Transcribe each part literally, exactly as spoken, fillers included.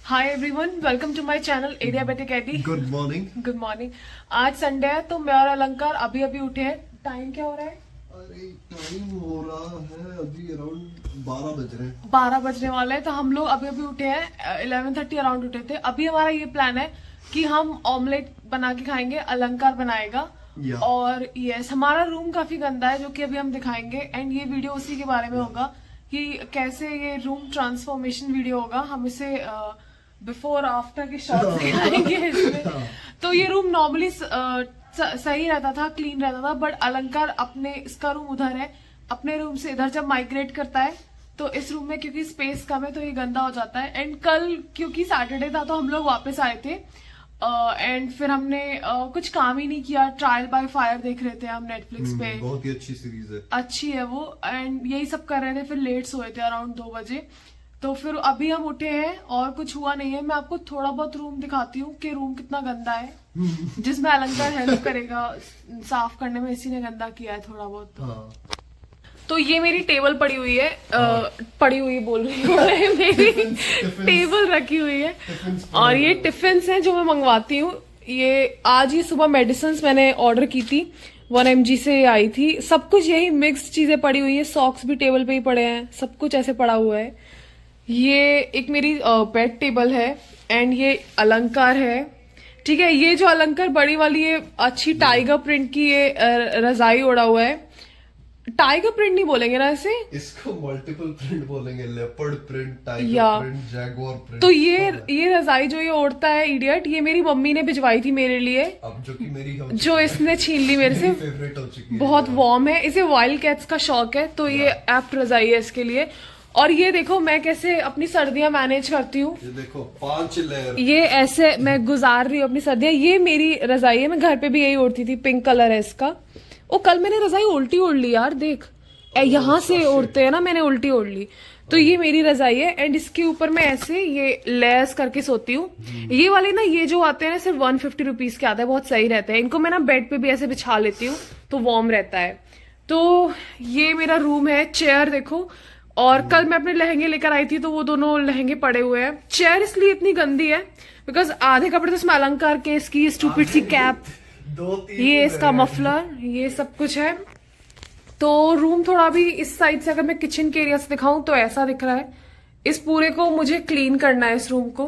Hi everyone, welcome to my channel एडियाबेटिक एडी। Good morning. Good morning. आज Sunday है तो मैं और अलंकार अभी अभी उठे हैं। टाइम क्या हो रहा है? अरे टाइम हो रहा है अभी अराउंड बारह बज रहे हैं। बारह बजने वाले हैं तो हम लोग अभी अभी उठे हैं। इलेवन थर्टी अराउंड उठे थे। अभी हमारा ये प्लान है कि हम ऑमलेट बना के खाएंगे, अलंकार बनाएगा। और यस, हमारा रूम काफी गंदा है जो कि अभी हम दिखाएंगे। एंड ये वीडियो उसी के बारे में होगा कि कैसे ये रूम ट्रांसफॉर्मेशन वीडियो होगा। हम इसे बिफोर आफ्टर के शॉट्स दिखाएंगे इसमें। तो ये रूम नॉर्मली सही रहता था, क्लीन रहता था, बट अलंकार अपने, इसका रूम उधर है, अपने रूम से इधर जब माइग्रेट करता है तो इस रूम में क्योंकि स्पेस कम है तो ये गंदा हो जाता है। एंड कल क्योंकि सैटरडे था तो हम लोग वापस आए थे एंड uh, फिर हमने uh, कुछ काम ही नहीं किया। ट्रायल बाय फायर देख रहे थे हम नेटफ्लिक्स पे। बहुत ही अच्छी सीरीज है। अच्छी है वो। एंड यही सब कर रहे थे, फिर लेट सोए थे अराउंड दो बजे। तो फिर अभी हम उठे हैं और कुछ हुआ नहीं है। मैं आपको थोड़ा बहुत रूम दिखाती हूँ कि रूम कितना गंदा है, जिसमें अलंकार हेल्प करेगा साफ करने में। इसी ने गंदा किया है थोड़ा बहुत। हाँ। तो ये मेरी टेबल पड़ी हुई है। हाँ। आ, पड़ी हुई बोल रही हूँ मेरी टेबल रखी हुई है। और ये टिफिन्स हैं जो मैं मंगवाती हूँ। ये आज ही सुबह मेडिसिन मैंने ऑर्डर की थी, वन एम जी से आई थी। सब कुछ यही मिक्स चीजें पड़ी हुई है। सॉक्स भी टेबल पे ही पड़े हैं, सब कुछ ऐसे पड़ा हुआ है। ये एक मेरी बेड टेबल है एंड ये अलंकार है। ठीक है, ये जो अलंकार बड़ी वाली है अच्छी टाइगर प्रिंट की ये रजाई ओढ़ा हुआ है। टाइगर प्रिंट नहीं बोलेंगे ना इसे, इसको मल्टीपल प्रिंट बोलेंगे। Leopard print, tiger print, jaguar print. तो ये ये रजाई जो ये ओढ़ता है इडियट, ये मेरी मम्मी ने भिजवाई थी मेरे लिए। अब जो कि मेरी हो जो इसने छीन ली मेरे से। फेवरेट हो चुकी है। बहुत वार्म है, इसे वाइल्ड कैट्स का शौक है तो ये एप्ट रजाई है इसके लिए। और ये देखो मैं कैसे अपनी सर्दियां मैनेज करती हूँ। ये देखो पांच लेयर, ये ऐसे मैं गुजार रही हूँ अपनी सर्दियां। ये मेरी रजाई है, मैं घर पे भी यही ओढ़ती थी। पिंक कलर है इसका। ओ कल मैंने रजाई उल्टी ओढ़ ली यार, देख यहाँ से ओढ़ते हैं ना, मैंने उल्टी ओढ़ ली। तो ये मेरी रजाई है एंड इसके ऊपर मैं ऐसे ये लेयर्स करके सोती हूँ। ये वाले ना, ये जो आते हैं ना सिर्फ वन फिफ्टी रुपीज के आते हैं, बहुत सही रहते हैं। इनको मैं ना बेड पे भी ऐसे बिछा लेती हूँ तो वार्म रहता है। तो ये मेरा रूम है। चेयर देखो। और कल मैं अपने लहंगे लेकर आई थी तो वो दोनों लहंगे पड़े हुए हैं। चेयर इसलिए इतनी गंदी है बिकॉज आधे कपड़े तो इसमें अलंकार के, इसकी स्टूपिड सी कैप, ये इसका मफलर, ये सब कुछ है। तो रूम थोड़ा भी इस साइड से, अगर मैं किचन के एरिया से दिखाऊं तो ऐसा दिख रहा है। इस पूरे को मुझे क्लीन करना है, इस रूम को।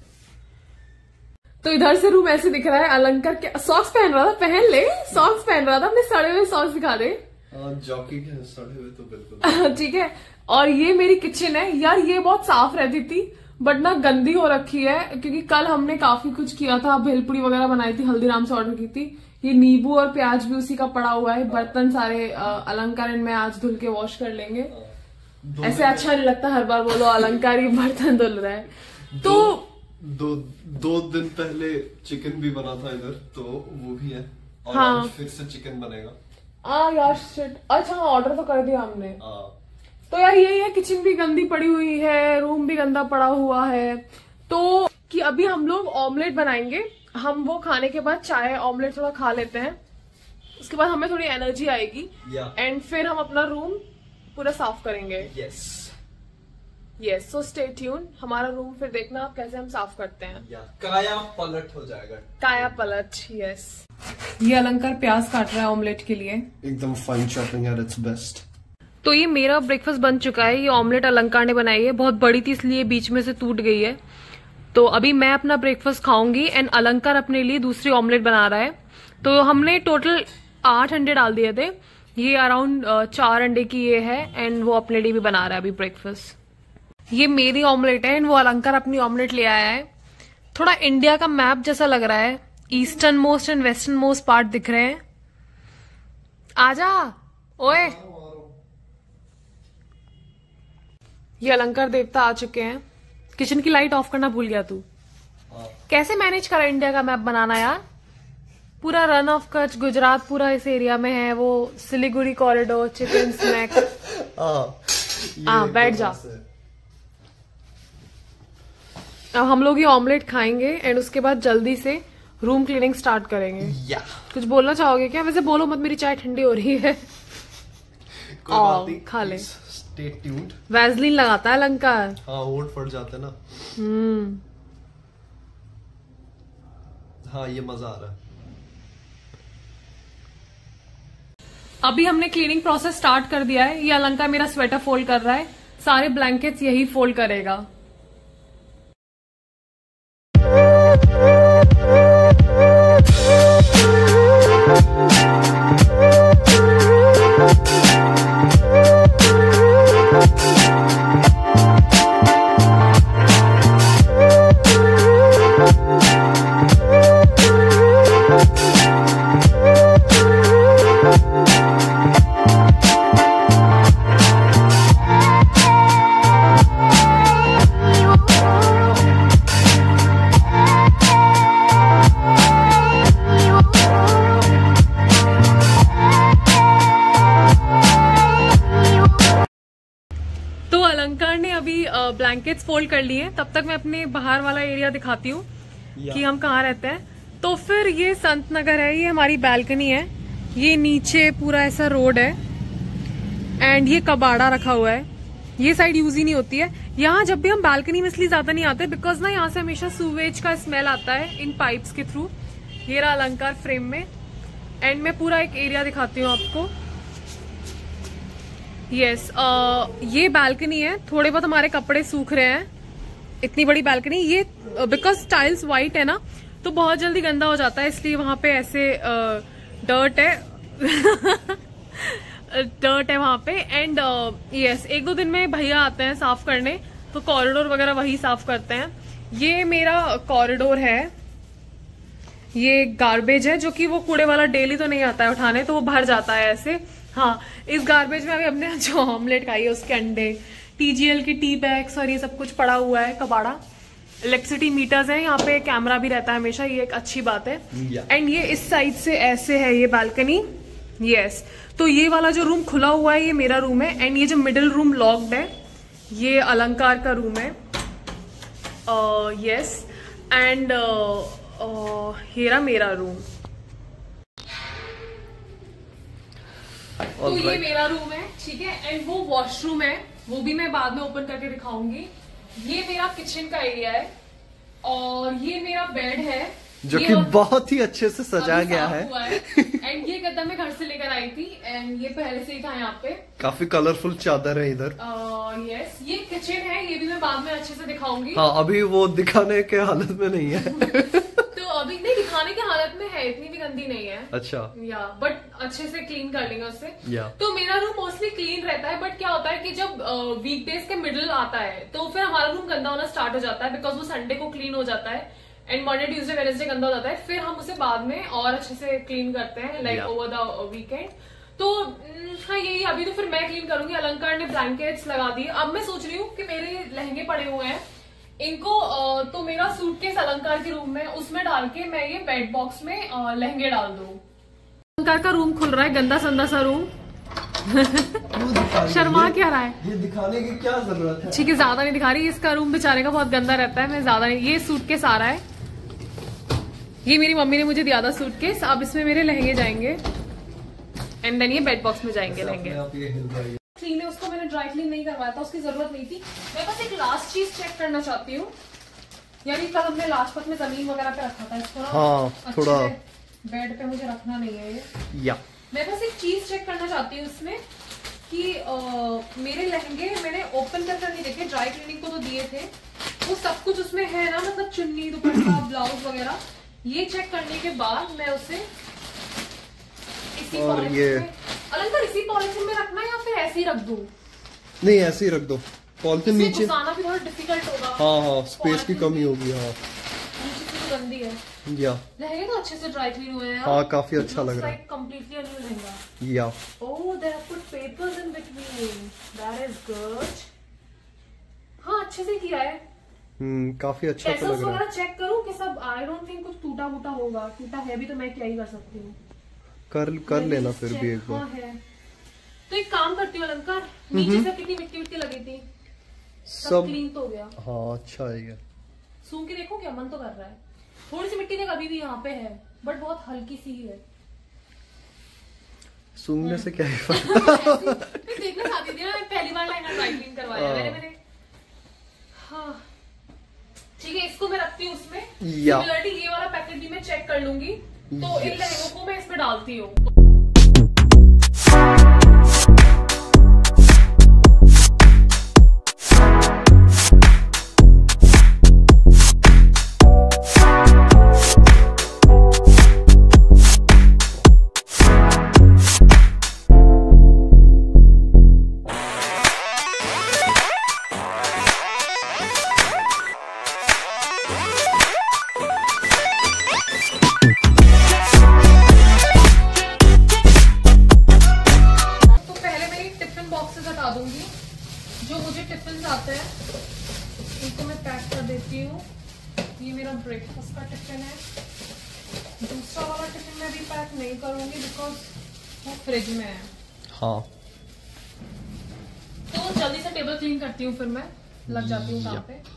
तो इधर से रूम ऐसे दिख रहा है। अलंकार के सॉक्स पहन रहा था, पहन ले। सॉक्स पहन रहा था, अपने सड़े हुए सॉक्स दिखा दे। जॉकी के सड़े हुए तो बिल्कुल ठीक है। और ये मेरी किचन है यार। ये बहुत साफ रहती थी बट ना गंदी हो रखी है क्योंकि कल हमने काफी कुछ किया था। भेलपुड़ी वगैरह बनाई थी, हल्दीराम से ऑर्डर की थी। ये नींबू और प्याज भी उसी का पड़ा हुआ है। बर्तन सारे अलंकार में आज धुल के वॉश कर लेंगे। ऐसे अच्छा नहीं लगता हर बार बोलो अलंकार ही बर्तन धुल रहा है। तो दो दो दिन पहले चिकन भी बना था इधर, तो वो भी है। और हाँ, आज फिर से चिकन बनेगा। आ यार शिट। अच्छा ऑर्डर तो कर दिया हमने। तो यार यही है, किचन भी गंदी पड़ी हुई है, रूम भी गंदा पड़ा हुआ है। तो कि अभी हम लोग ऑमलेट बनाएंगे। हम वो खाने के बाद चाय ऑमलेट थोड़ा खा लेते हैं, उसके बाद हमें थोड़ी एनर्जी आएगी एंड फिर हम अपना रूम पूरा साफ करेंगे। Yes yes, so stay tuned. हमारा रूम फिर देखना आप कैसे हम साफ करते हैं। काया पलट हो जाएगा। काया पलट, यस। ये अलंकार प्याज काट रहा है ऑमलेट के लिए। एकदम fine chopping at its best. तो ये मेरा ब्रेकफास्ट बन चुका है। ये ऑमलेट अलंकार ने बनाई है, बहुत बड़ी थी इसलिए बीच में से टूट गई है। तो अभी मैं अपना ब्रेकफास्ट खाऊंगी एंड अलंकार अपने लिए दूसरी ऑमलेट बना रहा है। तो हमने टोटल आठ अंडे डाल दिए थे। ये अराउंड चार अंडे की ये है एंड वो अपने लिए भी बना रहा है अभी ब्रेकफास्ट। ये मेरी ऑमलेट है एंड वो अलंकार अपनी ऑमलेट ले आया है। थोड़ा इंडिया का मैप जैसा लग रहा है। Eastern most and western most part दिख रहे हैं। आजा ओए। ये अलंकार देवता आ चुके हैं। किचन की लाइट ऑफ करना भूल गया तू। कैसे मैनेज करा इंडिया का मैप बनाना यार? पूरा रन ऑफ कच्छ, गुजरात पूरा इस एरिया में है। वो सिलीगुड़ी कॉरिडोर, चिकन स्नैक। हाँ बैठ जा। अब हम लोग ये ऑमलेट खाएंगे एंड उसके बाद जल्दी से रूम क्लीनिंग स्टार्ट करेंगे। या कुछ बोलना चाहोगे क्या? वैसे बोलो मत, मेरी चाय ठंडी हो रही है। खा ले। Stay tuned. वैसलीन लगाता है अलंकार। हाँ होंठ फट जाते ना। हम्म हाँ ये मजा आ रहा है। अभी हमने क्लीनिंग प्रोसेस स्टार्ट कर दिया है। ये अलंकार मेरा स्वेटर फोल्ड कर रहा है, सारे ब्लैंकेट्स यही फोल्ड करेगा। अलंकार ने अभी ब्लैंकेट्स फोल्ड कर लिए। तब तक मैं अपने बाहर वाला एरिया दिखाती हूँ कि हम कहाँ रहते हैं। तो फिर ये संत नगर है, ये हमारी बालकनी है, ये नीचे पूरा ऐसा रोड है एंड ये कबाड़ा रखा हुआ है। ये साइड यूज ही नहीं होती है। यहाँ जब भी हम बालकनी में इसलिए ज्यादा नहीं आते बिकॉज ना यहाँ से हमेशा सूवेज का स्मेल आता है इन पाइप्स के थ्रू। ये रहा अलंकार फ्रेम में एंड मैं पूरा एक एरिया दिखाती हूँ आपको। यस yes, uh, ये बालकनी है। थोड़े बहुत हमारे कपड़े सूख रहे हैं, इतनी बड़ी बालकनी। ये बिकॉज टाइल्स वाइट है ना तो बहुत जल्दी गंदा हो जाता है, इसलिए वहां पे ऐसे डर्ट है डर्ट है वहां पे। एंड यस yes, एक दो दिन में भैया आते हैं साफ करने, तो कॉरिडोर वगैरह वही साफ करते हैं। ये मेरा कॉरिडोर है, ये गार्बेज है जो कि वो कूड़े वाला डेली तो नहीं आता है उठाने, तो वो भर जाता है ऐसे। हाँ, इस गार्बेज में अभी हमने जो ऑमलेट खाई है उसके अंडे, टीजीएल की टी बैग्स और ये सब कुछ पड़ा हुआ है कबाड़ा। इलेक्ट्रिसिटी मीटर्स है, यहाँ पे कैमरा भी रहता है हमेशा, ये एक अच्छी बात है। एंड ये इस साइड से ऐसे है ये बालकनी। यस, तो ये वाला जो रूम खुला हुआ है ये मेरा रूम है एंड ये जो मिडिल रूम लॉक्ड है ये अलंकार का रूम है। यस एंड ये रहा मेरा रूम। तो ये मेरा रूम है, ठीक है। एंड वो वॉशरूम है, वो भी मैं बाद में ओपन करके दिखाऊंगी। ये मेरा किचन का एरिया है और ये मेरा बेड है जो कि बहुत ही अच्छे से सजाया गया है। एंड ये गद्दा मैं घर से लेकर आई थी एंड ये पहले से ही था यहाँ पे। काफी कलरफुल चादर है इधर। यस, ये किचन है, ये भी मैं बाद में अच्छे से दिखाऊंगी। हाँ, अभी वो दिखाने के हालत में नहीं है तो अभी नहीं दिखाने की हालत में है, इतनी भी गंदी नहीं है। अच्छा, या बट अच्छे से क्लीन कर लेंगे उससे। या तो मेरा रूम मोस्टली क्लीन रहता है, बट क्या होता है कि जब वीकडेज के मिडिल आता है तो फिर हमारा रूम गंदा होना स्टार्ट हो जाता है बिकॉज वो संडे को क्लीन हो जाता है एंड मंडे ट्यूसडे वेडनेसडे गंदा हो जाता है। फिर हम उसे बाद में और अच्छे से क्लीन करते हैं लाइक ओवर द वीकेंड। तो हाँ, यही अभी तो फिर मैं क्लीन करूंगी। अलंकार ने ब्लैंकेट्स लगा दिए। अब मैं सोच रही हूँ कि मेरे लहंगे पड़े हुए हैं, इनको तो मेरा सूटकेस अलंकार के रूम में उसमें डाल के मैं ये बेड बॉक्स में लहंगे डाल दूं। अलंकार का रूम खुल रहा है, गंदा संदा सा रूम शर्मा क्या रहा है? ये दिखाने की क्या जरूरत है? ठीक है, ज्यादा नहीं दिखा रही। इसका रूम बेचारे का बहुत गंदा रहता है, मैं ज्यादा नहीं। ये सूटकेस आ रहा है, ये मेरी मम्मी ने मुझे दिया था सूटकेस। अब इसमें मेरे लहंगे जाएंगे एंड देन ये बेड बॉक्स में जाएंगे लहंगे। क्लीन है, उसको मैंने ड्राई क्लीन नहीं करवाया था, उसकी जरूरत नहीं थी। मैं बस एक लास्ट चीज चेक करना चाहती हूँ, यानी कल हमने लाजपत में जमीन वगैरह पे रखा था इसको। हाँ, थोड़ा बेड पे मुझे रखना नहीं है ये। या मैं बस एक चीज चेक करना चाहती हूँ इसमें कि आ, मेरे लहंगे मैंने ओपन कर कर नहीं देखे, ड्राई क्लीनिंग को तो दिए थे, वो सब कुछ उसमें है ना, मतलब चुन्नी दुपट्टा ब्लाउज वगैरह। ये चेक करने के बाद मैं उसे इसी पॉलिथीन में, अलंकार इसी पॉलिथीन में रखना या फिर ऐसे ही रख दूं? नहीं, ऐसे ही रख दो। पॉलिथीन नीचे घुसाना भी थोड़ा डिफिकल्ट होगा। हाँ हाँ, स्पेस की कमी होगी। हाँ, नीचे से तो गंदी है। या लहंगे तो अच्छे से ड्राई क्लीन हुए हैं। हाँ, काफी अच्छा लग रहा है। Completely new lehenga. या oh, they have put papers in between, that is good. हाँ, अच्छे से किया है। हम्म काफी अच्छा तो लग रहा है। चेक करूं कि सब, आई डोंट थिंक कुछ टूटा फूटा होगा। टूटा है भी तो मैं क्या ही कर सकती हूँ, कर कर लेना फिर भी एक बार। हाँ है। तो एक काम करती हूँ अलंकार, नीचे से कितनी मिट्टी मिट्टी लगी थी, सब क्लीन तो हो गया। हाँ, अच्छा है ये। सूंघ के देखो, क्या मन तो कर रहा है। थोड़ी सी मिट्टी देख अभी भी यहाँ पे है, बट बहुत हल्की सी ही है। सूंघने से क्या ही फर्क। मैं देखना चाहती थी ना, मैं पहली बार लहंगा ड्राई क्लीन करवाया मैंने मैंने हाँ ठीक है, इसको मैं रखती हूँ उसमें। या ये वाला पैकेट भी मैं चेक कर लूंगी। तो इन लहंगों को मैं इसमें डालती हूँ। जो मुझे टिफिन आते हैं इनको मैं पैक कर देती हूँ। ये मेरा ब्रेकफास्ट का टिफिन है। दूसरा वाला टिफिन मैं भी पैक नहीं करूंगी बिकॉज वो फ्रिज में है। हाँ, तो जल्दी से टेबल क्लीन करती हूँ, फिर मैं लग जाती हूँ काम पे।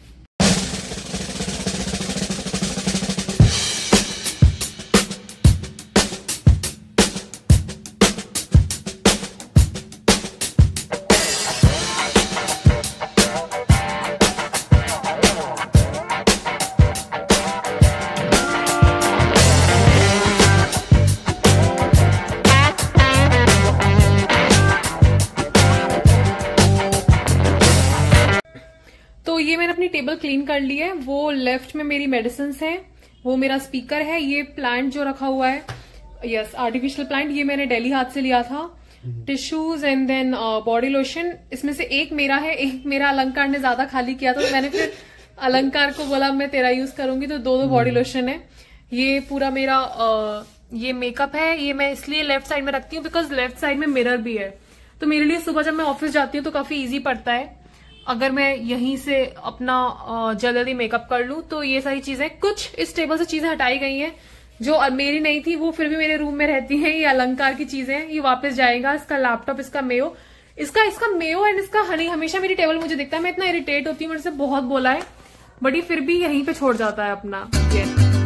तो ये मैंने अपनी टेबल क्लीन कर ली है। वो लेफ्ट में मेरी मेडिसिन है, वो मेरा स्पीकर है, ये प्लांट जो रखा हुआ है, यस आर्टिफिशियल प्लांट, ये मैंने दिल्ली हाट से लिया था। Tissues and then body lotion, इसमें से एक मेरा है, एक मेरा अलंकार ने ज्यादा खाली किया तो मैंने फिर अलंकार को बोला मैं तेरा यूज करूंगी, तो दो दो बॉडी लोशन है। ये पूरा मेरा uh, ये मेकअप है, ये मैं इसलिए लेफ्ट साइड में रखती हूँ बिकॉज लेफ्ट साइड में मिरर भी है, तो मेरे लिए सुबह जब मैं ऑफिस जाती हूँ तो काफी इजी पड़ता है अगर मैं यहीं से अपना जल्दी जल्दी मेकअप कर लूं। तो ये सारी चीजें, कुछ इस टेबल से चीजें हटाई गई हैं जो मेरी नहीं थी, वो फिर भी मेरे रूम में रहती हैं। ये अलंकार की चीजें, ये वापस जाएगा। इसका लैपटॉप, इसका मेयो, इसका इसका मेयो एंड इसका हनी हमेशा मेरी टेबल मुझे दिखता है। मैं इतना इरिटेट होती हूँ, मेरे से बहुत बोला है, बट ये फिर भी यहीं पे छोड़ जाता है अपना। ये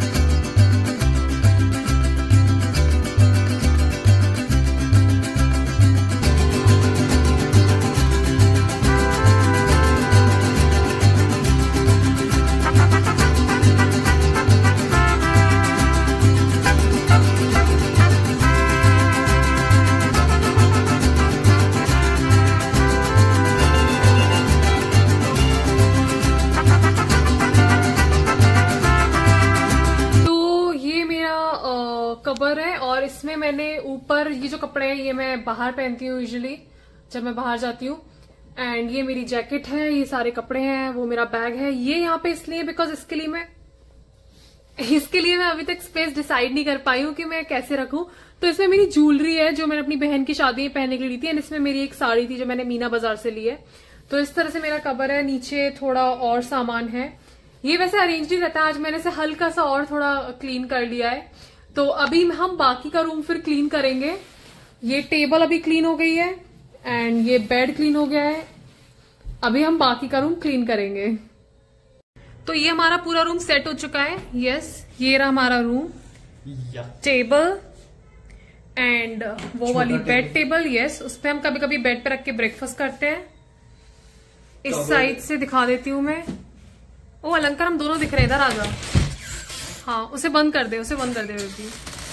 कवर है और इसमें मैंने ऊपर ये जो कपड़े हैं ये मैं बाहर पहनती हूँ यूजुअली जब मैं बाहर जाती हूँ। एंड ये मेरी जैकेट है, ये सारे कपड़े हैं, वो मेरा बैग है। ये यहाँ पे इसलिए बिकॉज इसके लिए मैं इसके लिए मैं अभी तक स्पेस डिसाइड नहीं कर पाई हूँ कि मैं कैसे रखूं। तो इसमें मेरी ज्वेलरी है जो मैंने अपनी बहन की शादी में पहनने के लिए ली थी, एंड इसमें मेरी एक साड़ी थी जो मैंने मीना बाजार से ली है। तो इस तरह से मेरा कवर है, नीचे थोड़ा और सामान है। ये वैसे अरेंज नहीं रहता, आज मैंने इसे हल्का सा और थोड़ा क्लीन कर लिया है। तो अभी हम बाकी का रूम फिर क्लीन करेंगे। ये टेबल अभी क्लीन हो गई है एंड ये बेड क्लीन हो गया है। अभी हम बाकी का रूम क्लीन करेंगे। तो ये हमारा पूरा रूम सेट हो चुका है। यस, ये रहा हमारा रूम, टेबल एंड वो वाली बेड टेबल। यस, उस पे हम कभी कभी बेड पे रख के ब्रेकफास्ट करते हैं। इस साइड से दिखा देती हूँ मैं। ओ अलंकार, हम दोनों दिख रहे हैं, इधर आ जाओ। हाँ, उसे बंद कर दे, उसे बंद कर दे बेबी।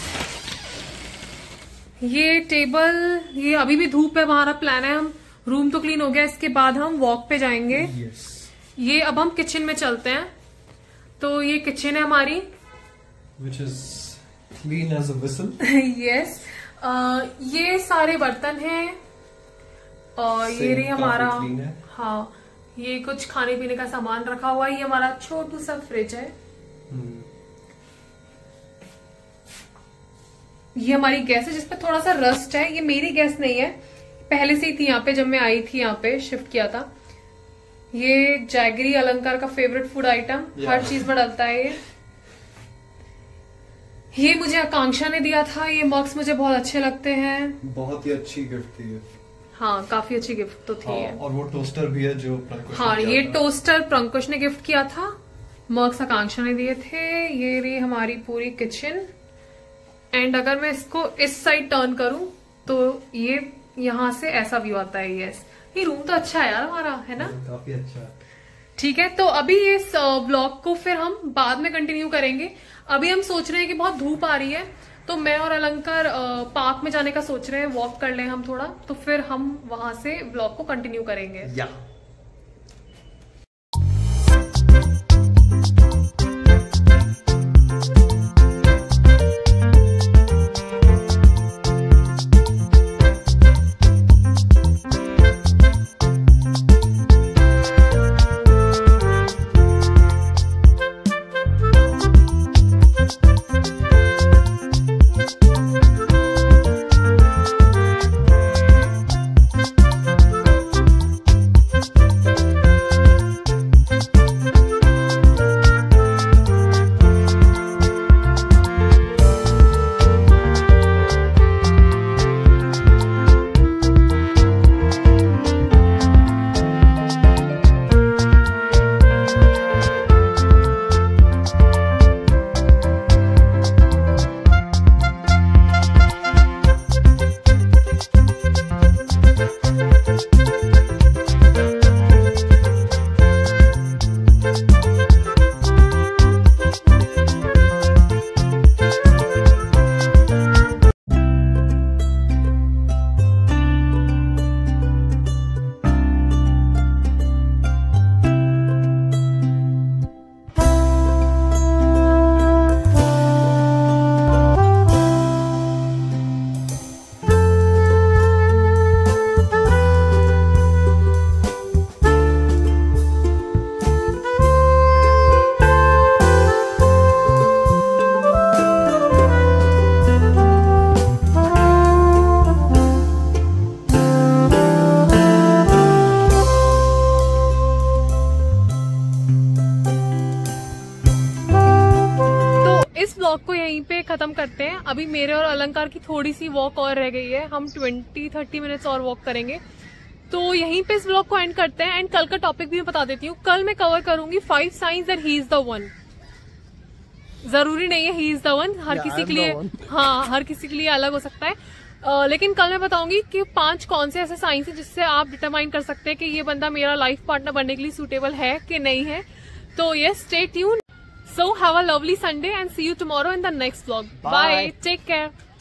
ये टेबल, ये अभी भी धूप है, हमारा प्लान है, हम रूम तो क्लीन हो गया, इसके बाद हम वॉक पे जाएंगे। yes. ये अब हम किचन में चलते हैं। तो ये किचन है हमारी, which is clean as a whistle. yes. uh, ये सारे बर्तन हैं और ये रही हमारा, हाँ, ये कुछ खाने पीने का सामान रखा हुआ है। ये हमारा छोटू सा फ्रिज है। hmm. ये हमारी गैस है जिसपे थोड़ा सा रस्ट है। ये मेरी गैस नहीं है, पहले से ही थी यहाँ पे, जब मैं आई थी यहाँ पे शिफ्ट किया था। ये जैगरी अलंकार का फेवरेट फूड आइटम, हर चीज में डलता है ये। ये मुझे आकांक्षा ने दिया था, ये मग्स मुझे बहुत अच्छे लगते हैं। बहुत ही अच्छी गिफ्ट थी ये। हाँ, काफी अच्छी गिफ्ट तो थी। हाँ, है। और वो टोस्टर भी है जो प्रंकुश हाँ, ने ये टोस्टर प्रंकुश ने गिफ्ट किया था, मग्स आकांक्षा ने दिए थे। ये रही हमारी पूरी किचन। एंड अगर मैं इसको इस साइड टर्न करूं तो ये यहाँ से ऐसा व्यू आता है। यस, ये रूम तो अच्छा है यार हमारा, है ना? काफी अच्छा। ठीक है, तो अभी इस व्लॉग को फिर हम बाद में कंटिन्यू करेंगे। अभी हम सोच रहे हैं कि बहुत धूप आ रही है, तो मैं और अलंकार पार्क में जाने का सोच रहे हैं, वॉक कर लें हम थोड़ा, तो फिर हम वहां से व्लॉग को कंटिन्यू करेंगे। या को यहीं पे खत्म करते हैं। अभी मेरे और अलंकार की थोड़ी सी वॉक और रह गई है, हम ट्वेंटी थर्टी मिनट्स और वॉक करेंगे, तो यहीं पे इस व्लॉग को एंड करते हैं। एंड कल का टॉपिक भी मैं बता देती हूँ, कल मैं कवर करूंगी five signs that he is the one. जरूरी नहीं है ही इज द वन, हर yeah, किसी के लिए हाँ हर किसी के लिए अलग हो सकता है, uh, लेकिन कल मैं बताऊंगी कि पांच कौन से ऐसे साइंस है जिससे आप डिटरमाइन कर सकते हैं कि ये बंदा मेरा लाइफ पार्टनर बनने के लिए सूटेबल है कि नहीं है। तो yes, stay tuned. So have a lovely Sunday and see you tomorrow in the next vlog. Bye. Bye. Take care.